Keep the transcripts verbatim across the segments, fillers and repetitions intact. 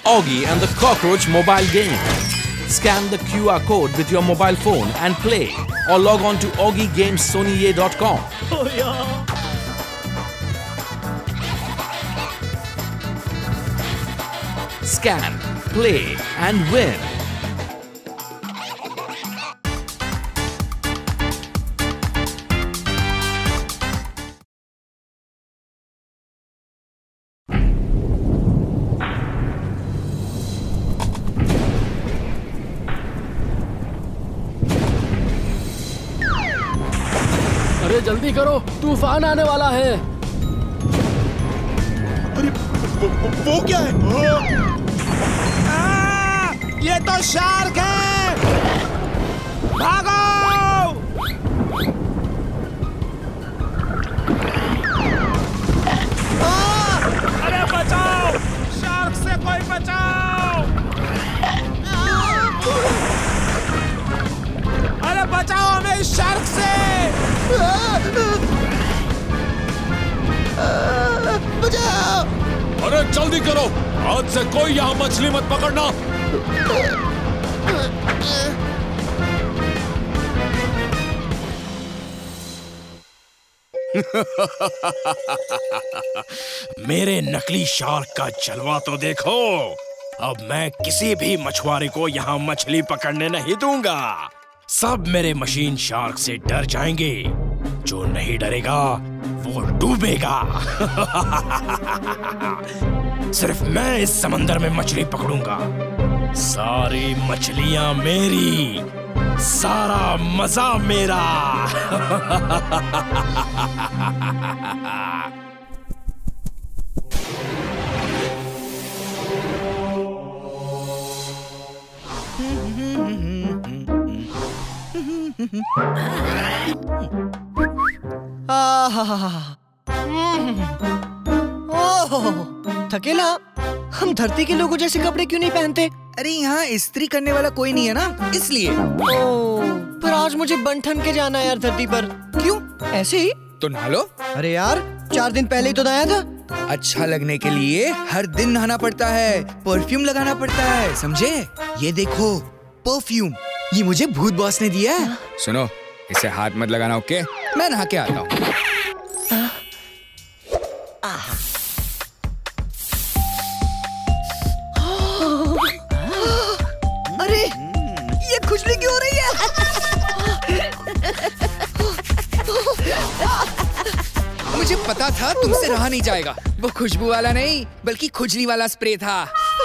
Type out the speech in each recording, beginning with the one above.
Augie and the Cockroach mobile game. Scan the Q R code with your mobile phone and play, or log on to augie games sony a dot com. Oh, yeah. Scan, play and win. अरे जल्दी करो, तूफान आने वाला है। अरे वो, वो, वो क्या है? आ, ये तो शार्क है! भागो! आ, अरे बचाओ! शार्क से कोई बचाओ! अरे बचाओ हमें इस शार्क से! बचाओ! अरे जल्दी करो, आज से कोई यहाँ मछली मत पकड़ना। मेरे नकली शार्क का जलवा तो देखो। अब मैं किसी भी मछुआरे को यहाँ मछली पकड़ने नहीं दूंगा। सब मेरे मशीन शार्क से डर जाएंगे। जो नहीं डरेगा वो डूबेगा। सिर्फ मैं इस समंदर में मछली पकड़ूंगा। सारी मछलियां मेरी, सारा मजा मेरा। थकेला, हम धरती के लोगों जैसे कपड़े क्यों नहीं पहनते? अरे यहाँ इस्त्री करने वाला कोई नहीं है ना, इसलिए। ओह, पर आज मुझे बंठन के जाना है यार धरती पर। क्यों? ऐसे ही? तो नहा लो। अरे यार, चार दिन पहले ही तो नहाया था। अच्छा लगने के लिए हर दिन नहाना पड़ता है, परफ्यूम लगाना पड़ता है, समझे? ये देखो, परफ्यूम, ये मुझे भूत बॉस ने दिया है। सुनो, इसे हाथ मत लगाना, ओके? मैं नहा के आता हूँ। अरे, ये खुजली क्यों हो रही है? मुझे पता था तुमसे रहा नहीं जाएगा। वो खुशबू वाला नहीं, बल्कि खुजली वाला स्प्रे था।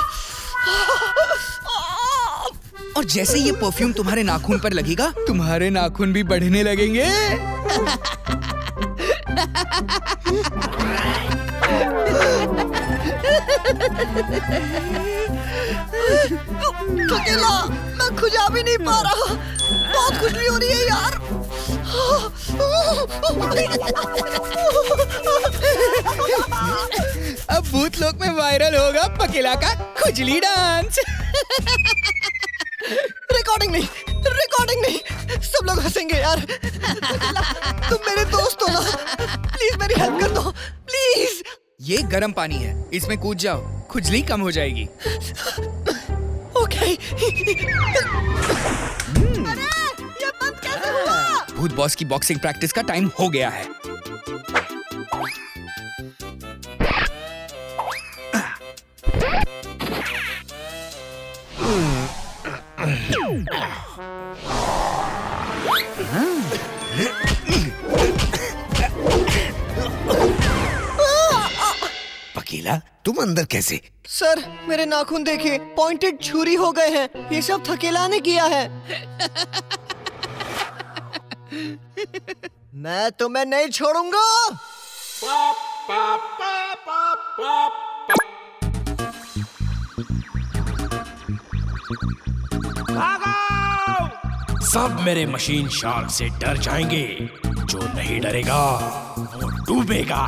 और जैसे ये परफ्यूम तुम्हारे नाखून पर लगेगा, तुम्हारे नाखून भी बढ़ने लगेंगे। थकेला, मैं खुजा भी नहीं पा रहा। बहुत खुजली हो रही है यार। अब भूत लोक में वायरल होगा पकेला का खुजली डांस। रिकॉर्डिंग नहीं, रिकॉर्डिंग नहीं, सब लोग हंसेंगे यार। तुम मेरे दोस्त हो ना, प्लीज मेरी हेल्प कर दो, प्लीज। ये गर्म पानी है, इसमें कूद जाओ, खुजली कम हो जाएगी। ओके। अरे, ये बंद कैसे हुआ? भूत बॉस की बॉक्सिंग प्रैक्टिस का टाइम हो गया है। पकीला, तुम अंदर कैसे? सर, मेरे नाखून देखिए, पॉइंटेड छुरी हो गए हैं। ये सब थकेला ने किया है। मैं तुम्हें नहीं छोड़ूंगा। सब मेरे मशीन शार्क से डर जाएंगे। जो नहीं डरेगा वो डूबेगा।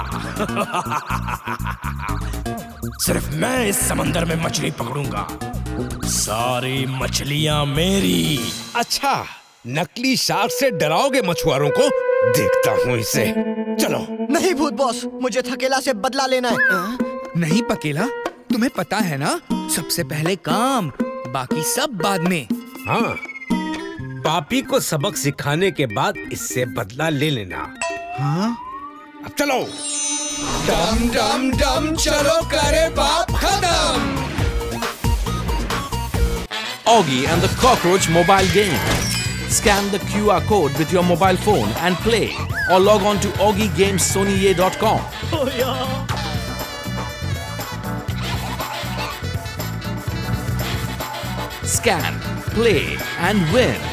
सिर्फ मैं इस समंदर में मछली पकड़ूंगा। सारी मछलियां मेरी। अच्छा, नकली शार्क से डराओगे मछुआरों को? देखता हूँ इसे। चलो। नहीं भूत बॉस, मुझे थकेला से बदला लेना है। नहीं पकेला, तुम्हें पता है ना, सबसे पहले काम, बाकी सब बाद में। हाँ, पापी को सबक सिखाने के बाद इससे बदला ले लेना। हाँ? अब चलो। डम डम डम चलो करे बाप खत्म। Augie and the Cockroach mobile game. Scan the Q R code with your mobile phone and play, or log on to augie games sony a dot com. Oh, yeah. Scan, play and win.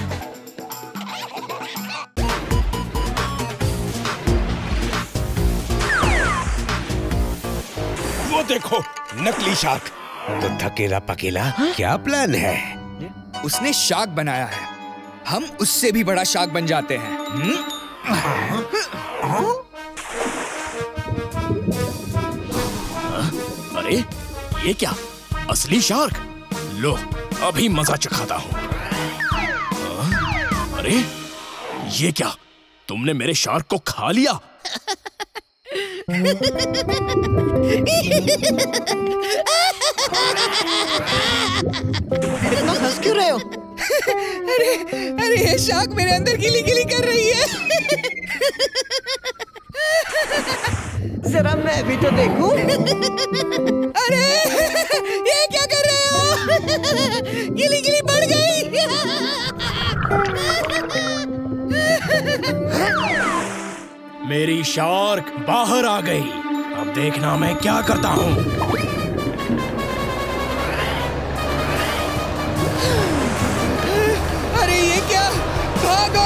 वो देखो, नकली shark. तो थकेला पकेला क्या plan है? उसने shark बनाया है, हम उससे भी बड़ा शार्क बन जाते हैं। हुँ? अरे ये क्या, असली शार्क? लो अभी मजा चखाता हूँ। अरे ये क्या, तुमने मेरे शार्क को खा लिया? इतना हंस क्यों रहे हो? अरे अरे ये शार्क मेरे अंदर गिली गिली कर रही है। जरा मैं भी तो देखूं। अरे ये क्या कर रहे हो? गिली गिली बढ़ गई। मेरी शार्क बाहर आ गई। अब देखना मैं क्या करता हूँ। अरे ये क्या, भागो!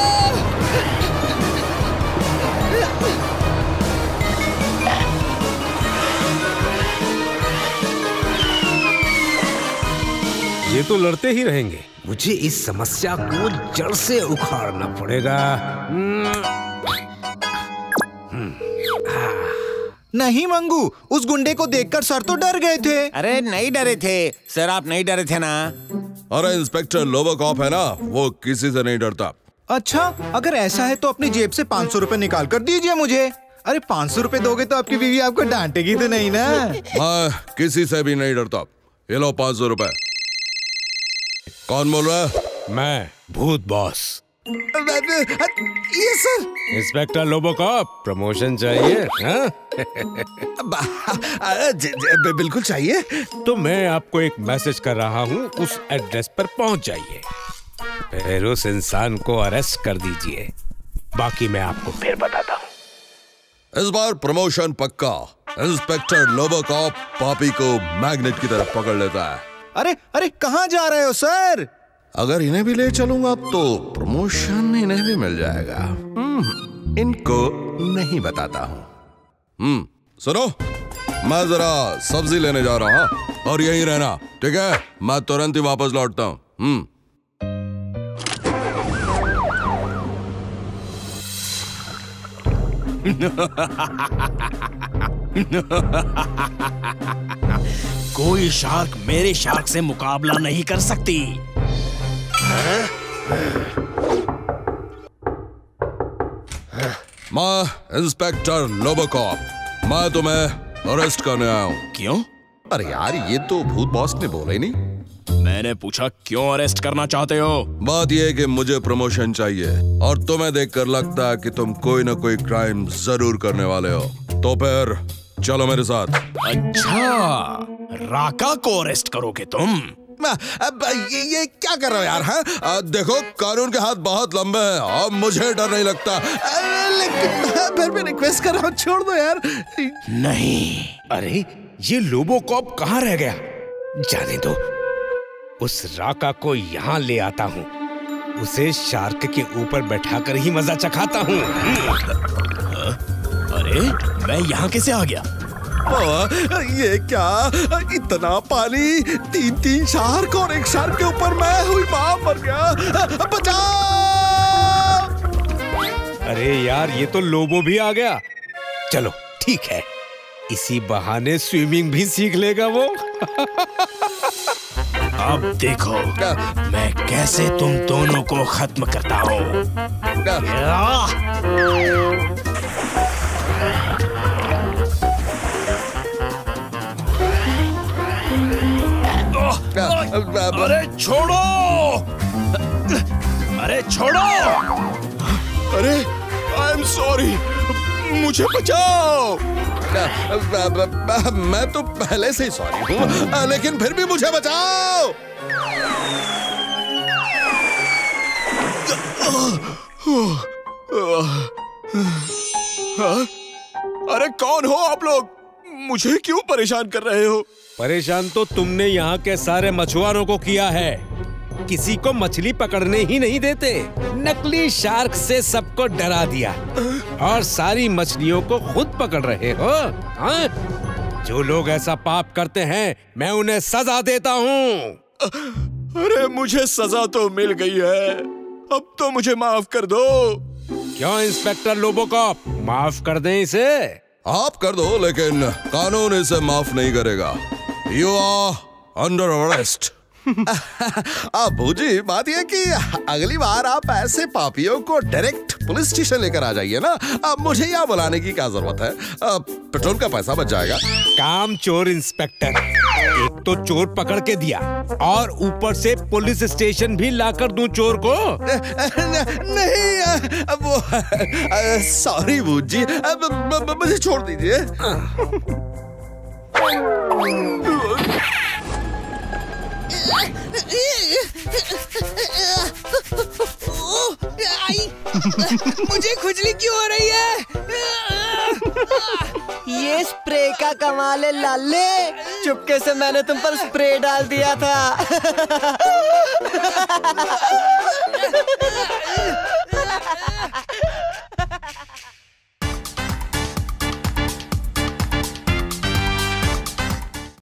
ये तो लड़ते ही रहेंगे। मुझे इस समस्या को जड़ से उखाड़ना पड़ेगा। नहीं मंगू, उस गुंडे को देखकर सर तो डर गए थे। अरे नहीं डरे थे सर, आप नहीं डरे थे ना? अरे इंस्पेक्टर लोबोकॉप है ना, वो किसी से नहीं डरता। अच्छा, अगर ऐसा है तो अपनी जेब से पाँच सौ रुपए निकाल कर दीजिए मुझे। अरे पाँच सौ रुपए दोगे तो आपकी बीवी आपको डांटेगी तो नहीं ना? मैं किसी से भी नहीं डरता। ये लो पाँच सौ रुपए। कौन बोल रहा है? मैं भूत बॉस। ये सर। इंस्पेक्टर लोबोकॉप, प्रमोशन चाहिए? हाँ? बिल्कुल चाहिए। तो मैं आपको एक मैसेज कर रहा हूँ, उस एड्रेस पर पहुँच जाइए, फिर उस इंसान को अरेस्ट कर दीजिए। बाकी मैं आपको फिर बताता हूँ। इस बार प्रमोशन पक्का। इंस्पेक्टर लोबोकॉप पापी को मैग्नेट की तरफ पकड़ लेता है। अरे अरे कहाँ जा रहे हो सर? अगर इन्हें भी ले चलूंगा तो प्रमोशन इन्हें भी मिल जाएगा। इनको नहीं बताता हूँ। हम्म सुनो, मैं जरा सब्जी लेने जा रहा हूँ और यहीं रहना, ठीक है? मैं तुरंत ही वापस लौटता हूँ। हम्म कोई शार्क मेरे शार्क से मुकाबला नहीं कर सकती। मैं इंस्पेक्टर लोबोकॉप, मैं तुम्हें अरेस्ट करने आया हूँ। क्यों? अरे यार, ये तो भूत बॉस ने बोला ही नहीं। मैंने पूछा क्यों अरेस्ट करना चाहते हो? बात यह है कि मुझे प्रमोशन चाहिए और तुम्हें देखकर लगता है कि तुम कोई ना कोई क्राइम जरूर करने वाले हो, तो फिर चलो मेरे साथ। अच्छा, राका को अरेस्ट करोगे तुम? अब ये, ये क्या कर रहे हो यार? हाँ, देखो कानून के हाथ बहुत लंबे हैं और मुझे डर नहीं लगता, लेकिन मैं फिर भी रिक्वेस्ट कर रहा हूँ, छोड़ दो यार। नहीं। अरे ये लोबोकॉप कहाँ रह गया? जाने दो, उस राका को यहाँ ले आता हूँ, उसे शार्क के ऊपर बैठाकर ही मजा चखाता हूँ। अरे मैं यहाँ कैसे आ गया? ये क्या, इतना पानी, तीन तीन शार्क और एक शार्क के ऊपर मैं हुई मां, मर गया, बचाओ! अरे यार, ये तो लोबो भी आ गया। चलो ठीक है, इसी बहाने स्विमिंग भी सीख लेगा वो। अब देखो मैं कैसे तुम दोनों को खत्म करता हूँ। अरे छोड़ो, अरे छोड़ो। अरे आई एम सॉरी, मुझे बचाओ। मैं तो पहले से ही सॉरी हूँ, लेकिन फिर भी मुझे बचाओ। अरे कौन हो आप लोग? मुझे क्यों परेशान कर रहे हो? परेशान तो तुमने यहाँ के सारे मछुआरों को किया है। किसी को मछली पकड़ने ही नहीं देते। नकली शार्क से सबको डरा दिया और सारी मछलियों को खुद पकड़ रहे हो। हाँ? जो लोग ऐसा पाप करते हैं मैं उन्हें सजा देता हूँ। अरे मुझे सजा तो मिल गई है, अब तो मुझे माफ कर दो। क्यों इंस्पेक्टर लोबोकॉप, माफ कर दें इसे? आप कर दो, लेकिन कानून इसे माफ नहीं करेगा। You are under arrest. Abu ji, बात यह कि अगली बार आप ऐसे पापियों को डायरेक्ट पुलिस स्टेशन लेकर आ जाइए ना। अब मुझे यहाँ बुलाने की क्या जरूरत है? अब पेट्रोल का पैसा बच जाएगा। काम चोर इंस्पेक्टर, एक तो चोर पकड़ के दिया और ऊपर से पुलिस स्टेशन भी लाकर दूं चोर को? नहीं, वो सॉरी बू जी, मुझे छोड़ दीजिए। मुझे खुजली क्यों हो रही है? ये स्प्रे का कमाल है लाले, चुपके से मैंने तुम पर स्प्रे डाल दिया था।